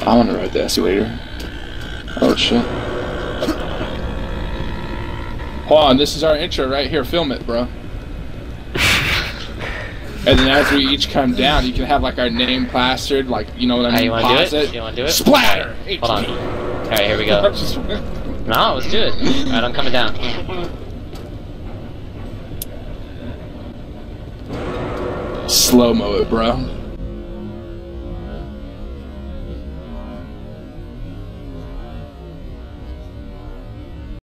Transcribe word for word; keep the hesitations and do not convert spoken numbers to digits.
I want to ride the escalator. Oh shit. Hold on, this is our intro right here. Film it, bro. And then as we each come down, you can have like our name plastered, like, you know what I mean? How you want to do it? it? You want to do it? Splatter! Right, hold on. Alright, here we go. No, let's do it. Alright, I'm coming down. Slow-mo it, bro.